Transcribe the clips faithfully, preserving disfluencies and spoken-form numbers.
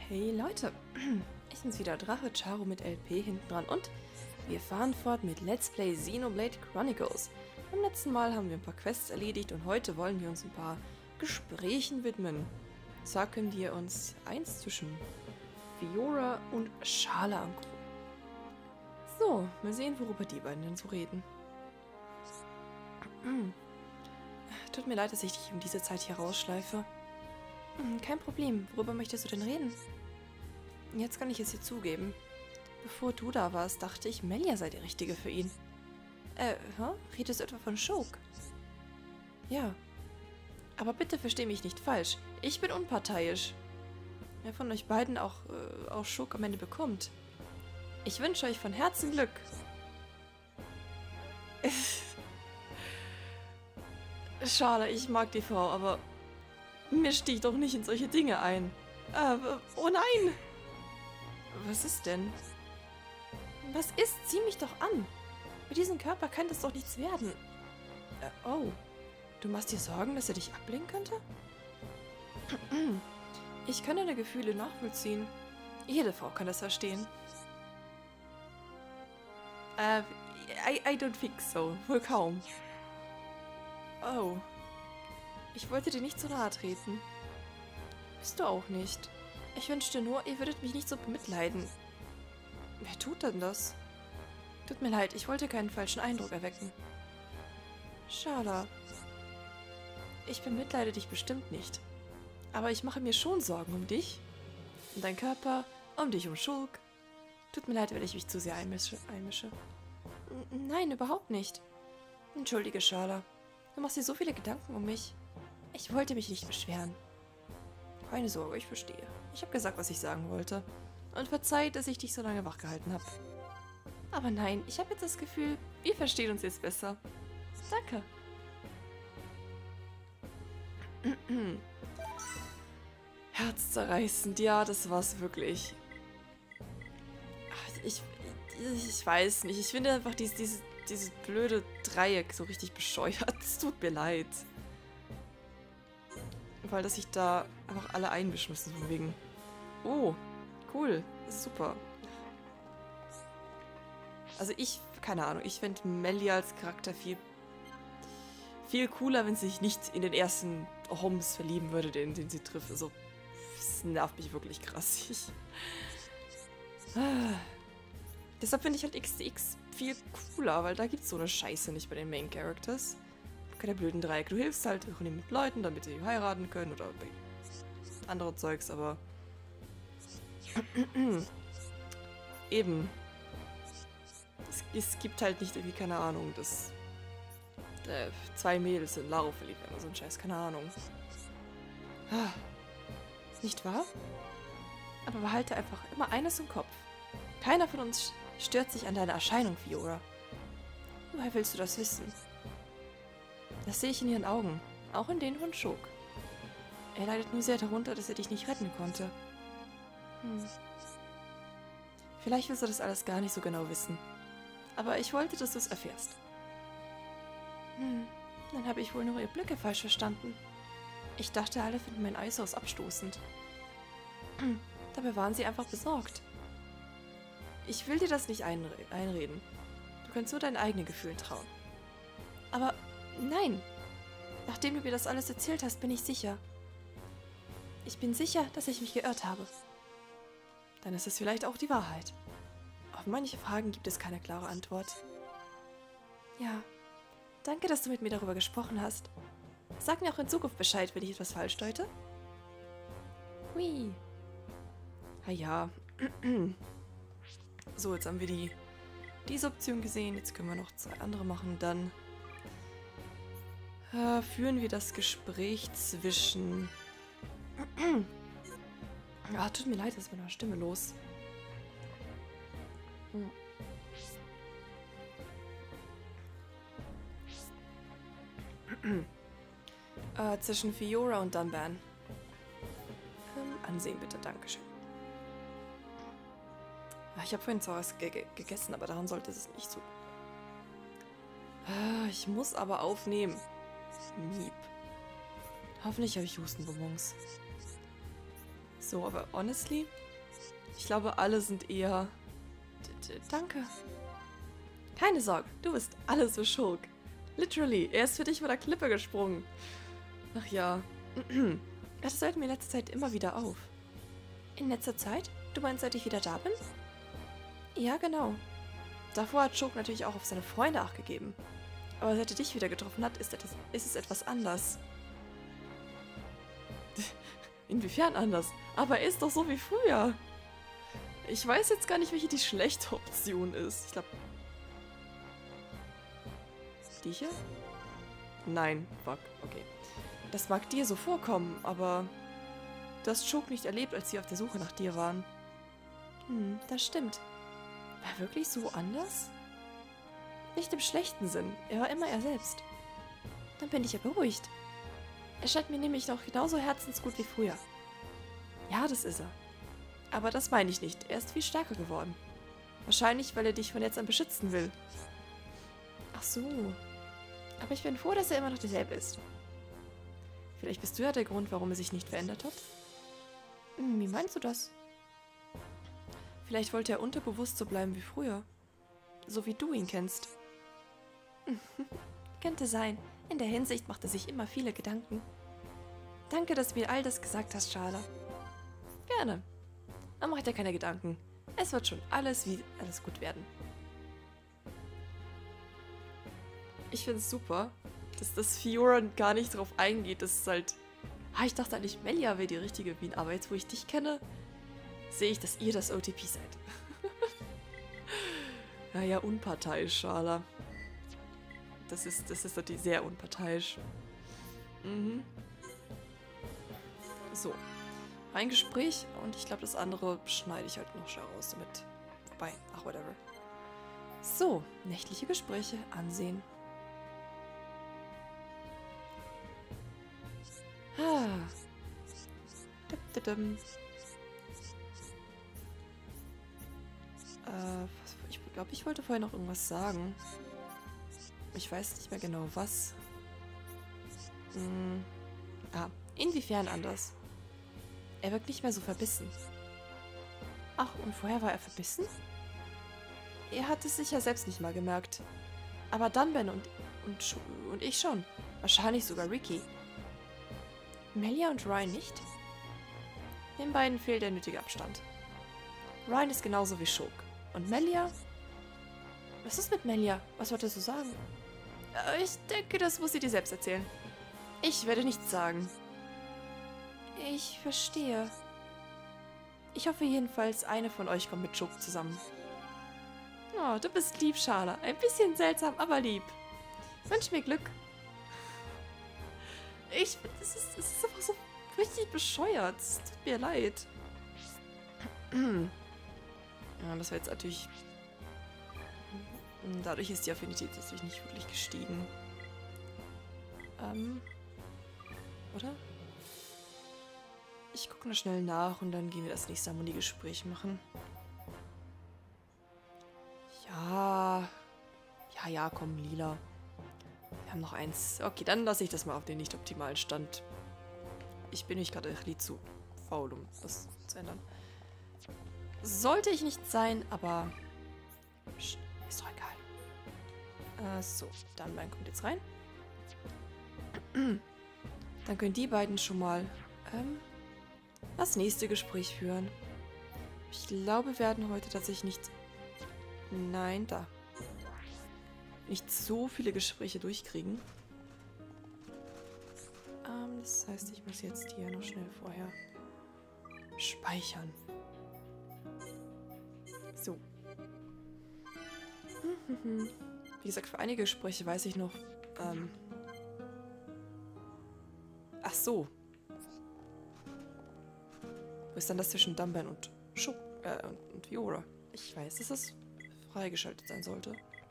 Hey Leute, ich bin's wieder, Drache Charo mit L P hinten dran und wir fahren fort mit Let's Play Xenoblade Chronicles. Beim letzten Mal haben wir ein paar Quests erledigt und heute wollen wir uns ein paar Gesprächen widmen. Zwar können wir uns eins zwischen Fiora und Schala angucken. So, mal sehen, worüber die beiden denn so reden. Tut mir leid, dass ich dich um diese Zeit hier rausschleife. Kein Problem. Worüber möchtest du denn reden? Jetzt kann ich es dir zugeben. Bevor du da warst, dachte ich, Melia sei die Richtige für ihn. Äh, hä? Redest du etwa von Shulk? Ja. Aber bitte versteh mich nicht falsch. Ich bin unparteiisch. Wer von euch beiden auch, äh, auch Shulk am Ende bekommt. Ich wünsche euch von Herzen Glück. Schade, ich mag die Frau, aber misch dich doch nicht in solche Dinge ein. Äh, oh nein! Was ist denn? Was ist? Zieh mich doch an! Mit diesem Körper kann das doch nichts werden. Äh, oh. Du machst dir Sorgen, dass er dich ablehnen könnte? Ich kann deine Gefühle nachvollziehen. Jede Frau kann das verstehen. Äh, I, I don't think so. Wohl kaum. Oh. Ich wollte dir nicht zu nahe treten. Bist du auch nicht. Ich wünschte nur, ihr würdet mich nicht so bemitleiden. Wer tut denn das? Tut mir leid, ich wollte keinen falschen Eindruck erwecken. Schade. Ich bemitleide dich bestimmt nicht. Aber ich mache mir schon Sorgen um dich. Um deinen Körper, um dich, um Shulk. Tut mir leid, wenn ich mich zu sehr einmische. einmische. N- Nein, überhaupt nicht. Entschuldige, Schala. Du machst dir so viele Gedanken um mich. Ich wollte mich nicht beschweren. Keine Sorge, ich verstehe. Ich habe gesagt, was ich sagen wollte. Und verzeiht, dass ich dich so lange wachgehalten habe. Aber nein, ich habe jetzt das Gefühl, wir verstehen uns jetzt besser. Danke. Herzzerreißend, ja, das war's wirklich. Ach, ich, ich weiß nicht, ich finde einfach dieses, dieses, dieses blöde Dreieck so richtig bescheuert. Es tut mir leid. Weil, dass sich da einfach alle einmischen müssen, von wegen. Oh, cool, super. Also ich, keine Ahnung, ich fände Melia als Charakter viel, viel cooler, wenn sie sich nicht in den ersten Homs verlieben würde, den, den sie trifft. Also, das nervt mich wirklich krass. Ich, ah. Deshalb finde ich halt X D X viel cooler, weil da gibt es so eine Scheiße nicht bei den Main Characters. Keine blöden Dreieck. Du hilfst halt mit Leuten, damit sie heiraten können oder bei anderen Zeugs, aber eben. Es, es gibt halt nicht irgendwie, keine Ahnung, dass äh, zwei Mädels in Laro verliebt werden oder so ein Scheiß, keine Ahnung. Ah. Nicht wahr? Aber behalte einfach immer eines im Kopf. Keiner von uns stört sich an deiner Erscheinung, Fiora. Woher willst du das wissen? Das sehe ich in ihren Augen, auch in denen von Shulk. Er leidet nur sehr darunter, dass er dich nicht retten konnte. Hm. Vielleicht willst du das alles gar nicht so genau wissen. Aber ich wollte, dass du es erfährst. Hm, dann habe ich wohl nur ihre Blicke falsch verstanden. Ich dachte, alle finden mein Äußeres abstoßend. Hm, dabei waren sie einfach besorgt. Ich will dir das nicht einre einreden. Du kannst nur deinen eigenen Gefühlen trauen. Aber nein! Nachdem du mir das alles erzählt hast, bin ich sicher. Ich bin sicher, dass ich mich geirrt habe. Dann ist es vielleicht auch die Wahrheit. Auf manche Fragen gibt es keine klare Antwort. Ja, danke, dass du mit mir darüber gesprochen hast. Sag mir auch in Zukunft Bescheid, wenn ich etwas falsch deute. Hui. Ah ja. So, jetzt haben wir die diese Option gesehen. Jetzt können wir noch zwei andere machen. Dann äh, führen wir das Gespräch zwischen... Ah, tut mir leid, das ist mit meiner Stimme los. Hm. äh, zwischen Fiora und Dunban. Ähm, ansehen bitte, dankeschön. Ich habe vorhin zwar was ge ge gegessen, aber daran sollte es nicht so. Ah, ich muss aber aufnehmen. Miep. Hoffentlich habe ich Hustenbonbons. So, aber honestly, ich glaube, alle sind eher... D -d Danke. Keine Sorge, du bist alles für Schurk. Literally, er ist für dich von der Klippe gesprungen. Ach ja. Das fällt mir in letzter Zeit immer wieder auf. In letzter Zeit? Du meinst, seit ich wieder da bin? Ja, genau. Davor hat Schurk natürlich auch auf seine Freunde Acht gegeben. Aber seit er dich wieder getroffen hat, ist, etwas, ist es etwas anders. Inwiefern anders? Aber er ist doch so wie früher. Ich weiß jetzt gar nicht, welche die schlechte Option ist. Ich glaube... Die hier? Nein, fuck, okay. Das mag dir so vorkommen, aber... Du hast Schurk nicht erlebt, als sie auf der Suche nach dir waren. Hm, das stimmt. War er wirklich so anders? Nicht im schlechten Sinn. Er war immer er selbst. Dann bin ich ja beruhigt. Er scheint mir nämlich noch genauso herzensgut wie früher. Ja, das ist er. Aber das meine ich nicht. Er ist viel stärker geworden. Wahrscheinlich, weil er dich von jetzt an beschützen will. Ach so. Aber ich bin froh, dass er immer noch derselbe ist. Vielleicht bist du ja der Grund, warum er sich nicht verändert hat? Hm, wie meinst du das? Vielleicht wollte er unterbewusst so bleiben wie früher. So wie du ihn kennst. Könnte sein. In der Hinsicht macht er sich immer viele Gedanken. Danke, dass du mir all das gesagt hast, Schala. Gerne. Aber mach dir keine Gedanken. Es wird schon alles wie alles gut werden. Ich finde es super, dass das Fiora gar nicht drauf eingeht. Das ist halt... Ah, ich dachte eigentlich, Melia wäre die richtige Wien. Aber jetzt, wo ich dich kenne, sehe ich, dass ihr das O T P seid. Naja, unparteiisch, Schala. Das ist, das ist natürlich sehr unparteiisch. Mhm. So. Ein Gespräch und ich glaube, das andere schneide ich halt noch schnell raus damit. Wobei, ach, whatever. So, nächtliche Gespräche ansehen. Ah. Dum, äh, ich glaube, ich wollte vorher noch irgendwas sagen. Ich weiß nicht mehr genau, was. Hm. Ah, inwiefern anders? Er wirkt nicht mehr so verbissen. Ach, und vorher war er verbissen? Er hat es sicher selbst nicht mal gemerkt. Aber Dunban und, und, und ich schon. Wahrscheinlich sogar Ricky. Melia und Ryan nicht? Den beiden fehlt der nötige Abstand. Ryan ist genauso wie Schurk. Und Melia? Was ist mit Melia? Was wolltest du sagen? Äh, ich denke, das muss sie dir selbst erzählen. Ich werde nichts sagen. Ich verstehe. Ich hoffe jedenfalls, eine von euch kommt mit Schurk zusammen. Oh, du bist lieb, Schala. Ein bisschen seltsam, aber lieb. Wünsch mir Glück. Ich finde, es ist, es ist einfach so richtig bescheuert. Es tut mir leid. Ja, das war jetzt natürlich... Dadurch ist die Affinität natürlich nicht wirklich gestiegen. Ähm... Oder? Ich gucke noch schnell nach und dann gehen wir das nächste Harmoniegespräch machen. Ja... Ja, ja, komm, Lila. Wir haben noch eins. Okay, dann lasse ich das mal auf den nicht optimalen Stand. Ich bin nicht gerade ein bisschen zu faul, um das zu ändern. Sollte ich nicht sein, aber... Psst, ist doch egal. Äh, so, dann mein kommt jetzt rein. Dann können die beiden schon mal ähm, das nächste Gespräch führen. Ich glaube, wir werden heute tatsächlich nicht... Nein, da. Nicht so viele Gespräche durchkriegen. Ähm, das heißt, ich muss jetzt hier noch schnell vorher speichern. So. Wie gesagt, für einige Gespräche weiß ich noch, ähm... Ach so. Wo ist dann das zwischen Dunban und Schurk, äh, und, und Fiora? Ich weiß, dass das freigeschaltet sein sollte.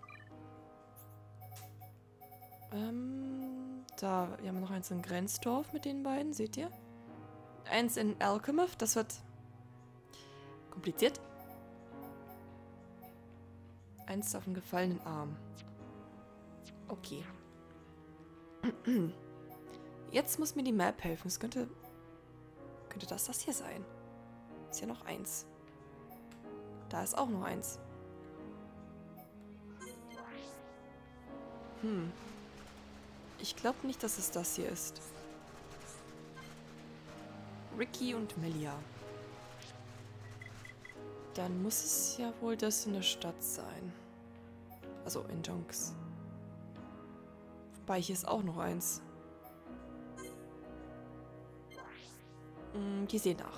Ähm, da, wir haben noch eins in Grenzdorf mit den beiden, seht ihr? Eins in Alchemouth, das wird kompliziert. Eins auf dem gefallenen Arm. Okay. Jetzt muss mir die Map helfen. Es könnte... Könnte das das hier sein? Ist ja noch eins. Da ist auch noch eins. Hm. Ich glaube nicht, dass es das hier ist. Ricky und Melia. Dann muss es ja wohl das in der Stadt sein. Also in Jonks. Wobei hier ist auch noch eins. Hm, die sehen nach.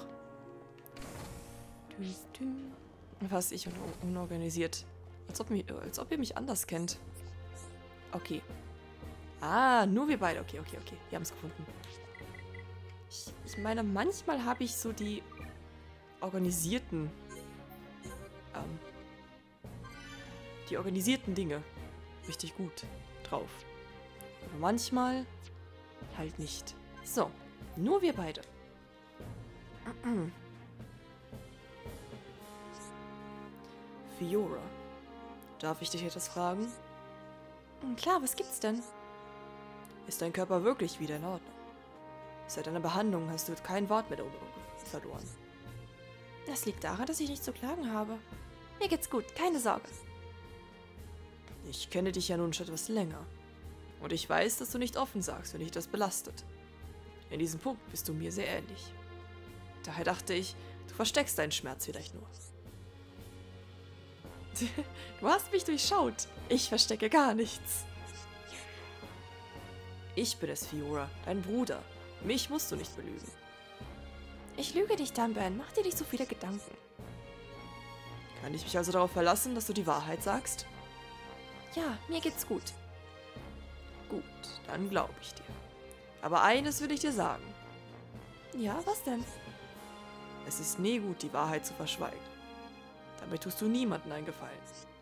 Was, ich un unorganisiert. Als ob, mich, als ob ihr mich anders kennt. Okay. Ah, nur wir beide. Okay, okay, okay. Wir haben es gefunden. Ich, ich meine, manchmal habe ich so die organisierten... Ähm, die organisierten Dinge richtig gut drauf. Aber manchmal halt nicht. So, nur wir beide. Fiora, darf ich dich etwas fragen? Klar, was gibt's denn? Ist dein Körper wirklich wieder in Ordnung? Seit deiner Behandlung hast du kein Wort mehr darüber verloren. Das liegt daran, dass ich nichts zu klagen habe. Mir geht's gut, keine Sorge. Ich kenne dich ja nun schon etwas länger. Und ich weiß, dass du nicht offen sagst, wenn dich das belastet. In diesem Punkt bist du mir sehr ähnlich. Daher dachte ich, du versteckst deinen Schmerz vielleicht nur. Du hast mich durchschaut. Ich verstecke gar nichts. Ich bin es, Fiora, dein Bruder. Mich musst du nicht belügen. Ich lüge dich, Dunban. Mach dir nicht so viele Gedanken. Kann ich mich also darauf verlassen, dass du die Wahrheit sagst? Ja, mir geht's gut. Gut, dann glaube ich dir. Aber eines will ich dir sagen. Ja, was denn? Es ist nie gut, die Wahrheit zu verschweigen. Damit tust du niemandem einen Gefallen.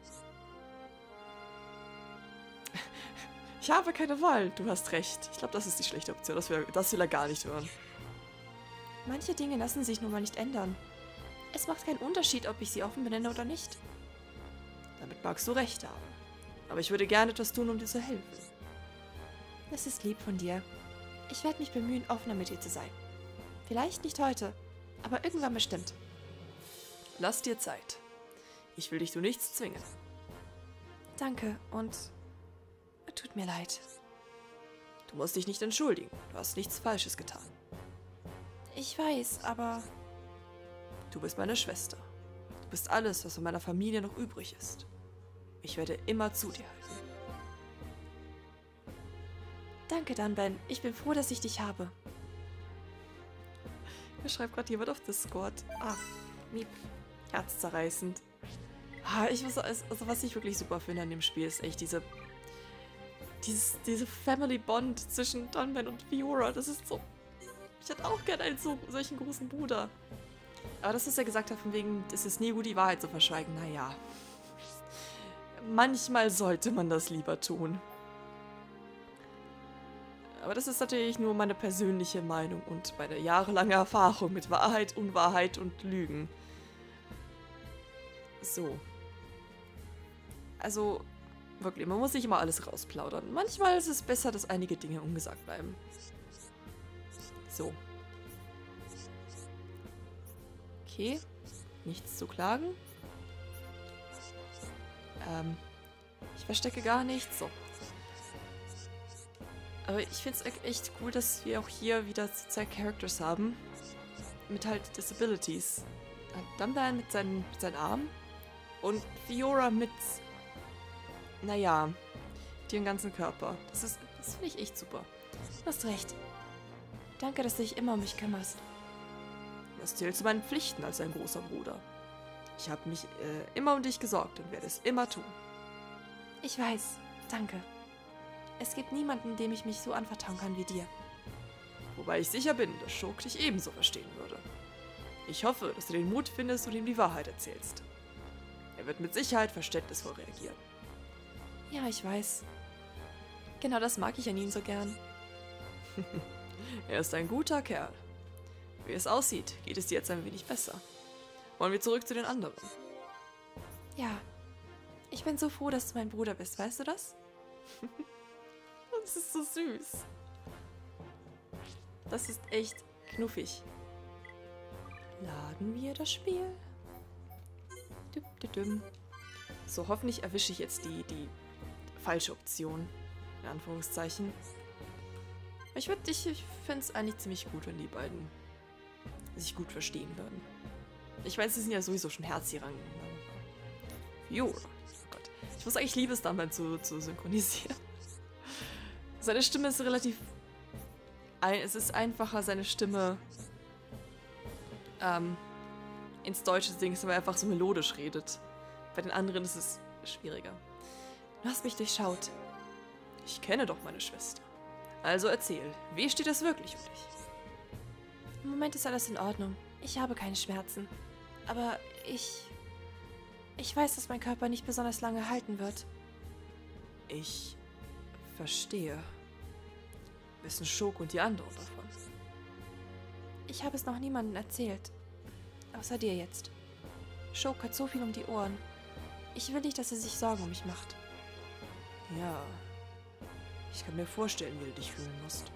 Ich habe keine Wahl, du hast recht. Ich glaube, das ist die schlechte Option. Das will, das will er gar nicht hören. Manche Dinge lassen sich nun mal nicht ändern. Es macht keinen Unterschied, ob ich sie offen benenne oder nicht. Damit magst du recht haben. Aber ich würde gerne etwas tun, um dir zu helfen. Das ist lieb von dir. Ich werde mich bemühen, offener mit dir zu sein. Vielleicht nicht heute, aber irgendwann bestimmt. Lass dir Zeit. Ich will dich zu nichts zwingen. Danke und... tut mir leid. Du musst dich nicht entschuldigen. Du hast nichts Falsches getan. Ich weiß, aber... Du bist meine Schwester. Du bist alles, was von meiner Familie noch übrig ist. Ich werde immer zu dir halten. Danke, Dunban. Ich bin froh, dass ich dich habe. Mir schreibt gerade jemand auf Discord. Ah, Miep. Herzzerreißend. Ah, ich muss, also was ich wirklich super finde an dem Spiel ist echt diese... Dieses, diese Family Bond zwischen Dunban und Fiora. Das ist so... Ich hätte auch gerne einen so, solchen großen Bruder. Aber das, was er gesagt hat, von wegen, es ist nie gut, die Wahrheit zu verschweigen. Naja. Manchmal sollte man das lieber tun. Aber das ist natürlich nur meine persönliche Meinung und meine jahrelange Erfahrung mit Wahrheit, Unwahrheit und Lügen. So. Also, wirklich, man muss nicht immer alles rausplaudern. Manchmal ist es besser, dass einige Dinge ungesagt bleiben. So. Okay. Nichts zu klagen. Ähm. Ich verstecke gar nichts. So. Aber ich finde es echt cool, dass wir auch hier wieder zwei Characters haben. Mit halt Disabilities. Dunban mit seinen, mit seinen Armen. Und Fiora mit... Naja. Den ganzen Körper. Das ist... Das finde ich echt super. Du hast recht. Danke, dass du dich immer um mich kümmerst. Das zählt zu meinen Pflichten als ein großer Bruder. Ich habe mich äh, immer um dich gesorgt und werde es immer tun. Ich weiß. Danke. Es gibt niemanden, dem ich mich so anvertrauen kann wie dir. Wobei ich sicher bin, dass Schurk dich ebenso verstehen würde. Ich hoffe, dass du den Mut findest und ihm die Wahrheit erzählst. Er wird mit Sicherheit verständnisvoll reagieren. Ja, ich weiß. Genau das mag ich an ihm so gern. Er ist ein guter Kerl. Wie es aussieht, geht es dir jetzt ein wenig besser. Wollen wir zurück zu den anderen? Ja. Ich bin so froh, dass du mein Bruder bist, weißt du das? Das ist so süß. Das ist echt knuffig. Laden wir das Spiel. So, hoffentlich erwische ich jetzt die, die falsche Option. In Anführungszeichen. Ich, würd, ich, ich finde es eigentlich ziemlich gut, wenn die beiden sich gut verstehen würden. Ich weiß, sie sind ja sowieso schon Herzi-Rang. Jo, oh Gott. Ich muss eigentlich Liebesdamen zu, zu synchronisieren. Seine Stimme ist relativ... Ein, es ist einfacher, seine Stimme ähm, ins Deutsche zu singen, weil er einfach so melodisch redet. Bei den anderen ist es schwieriger. Du hast mich durchschaut. Ich kenne doch meine Schwester. Also erzähl, wie steht es wirklich um dich? Im Moment ist alles in Ordnung. Ich habe keine Schmerzen. Aber ich... Ich weiß, dass mein Körper nicht besonders lange halten wird. Ich verstehe. Wissen Schok und die anderen davon? Ich habe es noch niemandem erzählt. Außer dir jetzt. Schok hat so viel um die Ohren. Ich will nicht, dass er sich Sorgen um mich macht. Ja. Ich kann mir vorstellen, wie du dich fühlen musst.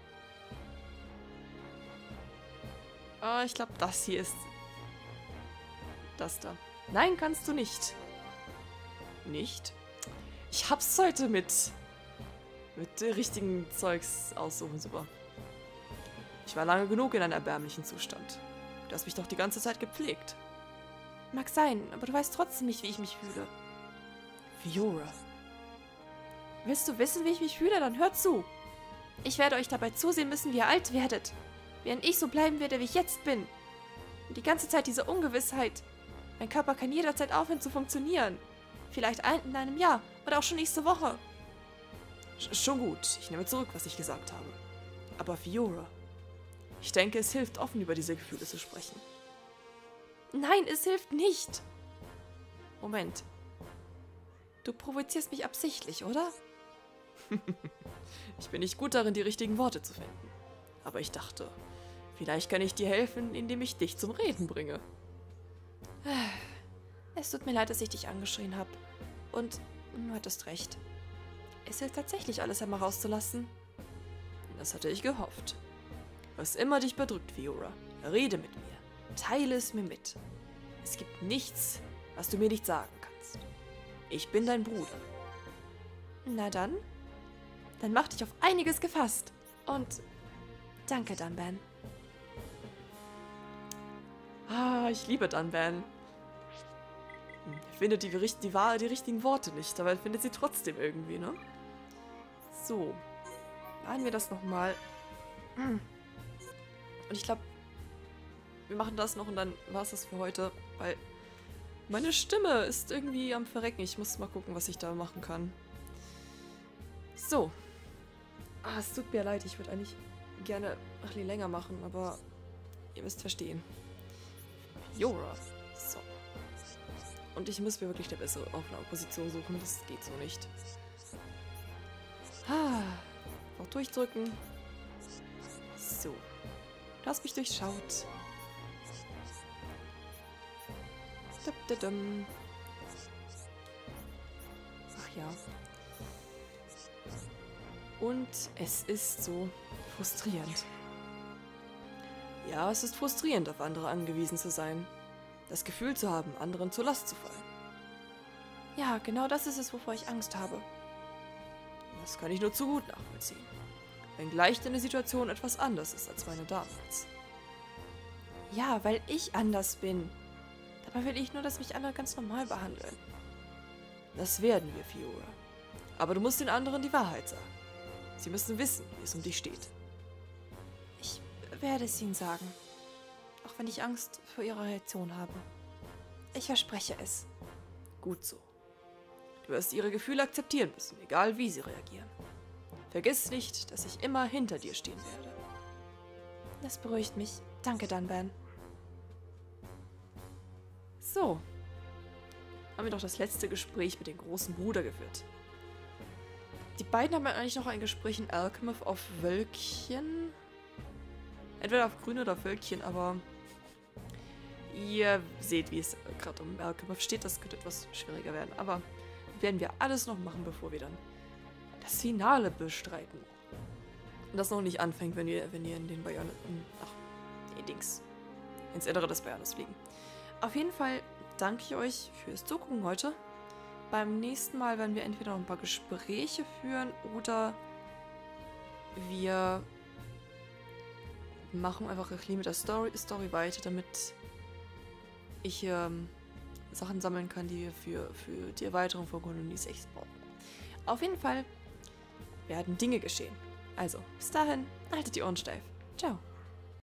Ah, ich glaube, das hier ist... Das da. Nein, kannst du nicht. Nicht? Ich hab's heute mit... Mit äh, richtigen Zeugs aussuchen, super. Ich war lange genug in einem erbärmlichen Zustand. Du hast mich doch die ganze Zeit gepflegt. Mag sein, aber du weißt trotzdem nicht, wie ich mich fühle. Fiora. Willst du wissen, wie ich mich fühle? Dann hör zu. Ich werde euch dabei zusehen müssen, wie ihr alt werdet. Während ich so bleiben werde, wie ich jetzt bin. Und die ganze Zeit diese Ungewissheit. Mein Körper kann jederzeit aufhören zu funktionieren. Vielleicht ein, in einem Jahr oder auch schon nächste Woche. Sch- schon gut. Ich nehme zurück, was ich gesagt habe. Aber Fiora, ich denke, es hilft, offen über diese Gefühle zu sprechen. Nein, es hilft nicht. Moment. Du provozierst mich absichtlich, oder? Ich bin nicht gut darin, die richtigen Worte zu finden. Aber ich dachte, vielleicht kann ich dir helfen, indem ich dich zum Reden bringe. Es tut mir leid, dass ich dich angeschrien habe. Und du hattest recht. Es hilft tatsächlich, alles einmal rauszulassen. Das hatte ich gehofft. Was immer dich bedrückt, Fiora, rede mit mir. Teile es mir mit. Es gibt nichts, was du mir nicht sagen kannst. Ich bin dein Bruder. Na dann. Dann mach dich auf einiges gefasst. Und danke, Dunban. Ah, ich liebe Dunban. Ich finde die, die, die, die richtigen Worte nicht, aber findet sie trotzdem irgendwie, ne? So. Laden wir das nochmal. Und ich glaube, wir machen das noch und dann war es das für heute, weil meine Stimme ist irgendwie am Verrecken. Ich muss mal gucken, was ich da machen kann. So. Ah, es tut mir leid, ich würde eigentlich gerne ein bisschen länger machen, aber ihr müsst verstehen. Fiora. So. Und ich muss mir wirklich eine bessere Aufnahmeposition suchen, das geht so nicht. Ah. Noch durchdrücken. So. Du hast mich durchschaut. Ach ja. Und es ist so frustrierend. Ja, es ist frustrierend, auf andere angewiesen zu sein. Das Gefühl zu haben, anderen zur Last zu fallen. Ja, genau das ist es, wovor ich Angst habe. Das kann ich nur zu gut nachvollziehen. Wenngleich deine Situation etwas anders ist als meine damals. Ja, weil ich anders bin. Dabei will ich nur, dass mich andere ganz normal behandeln. Das werden wir, Fiora. Aber du musst den anderen die Wahrheit sagen. Sie müssen wissen, wie es um dich steht. Ich werde es ihnen sagen. Auch wenn ich Angst vor ihrer Reaktion habe. Ich verspreche es. Gut so. Du wirst ihre Gefühle akzeptieren müssen, egal wie sie reagieren. Vergiss nicht, dass ich immer hinter dir stehen werde. Das beruhigt mich. Danke, Dunban. So. Haben wir doch das letzte Gespräch mit dem großen Bruder geführt. Die beiden haben eigentlich noch ein Gespräch in Alchemouth auf Wölkchen. Entweder auf Grün oder auf Wölkchen, aber ihr seht, wie es gerade um Alchemouth steht. Das könnte etwas schwieriger werden, aber werden wir alles noch machen, bevor wir dann das Finale bestreiten. Und das noch nicht anfängt, wenn ihr, wenn ihr in den Bayern... Ach, nee, Dings. ins Innere des Berges fliegen. Auf jeden Fall danke ich euch fürs Zugucken heute. Beim nächsten Mal werden wir entweder noch ein paar Gespräche führen oder wir machen einfach ein bisschen mit der Story, Story weiter, damit ich ähm, Sachen sammeln kann, die wir für, für die Erweiterung von Kolonie sechs brauchen. Auf jeden Fall werden Dinge geschehen. Also, bis dahin, haltet die Ohren steif. Ciao.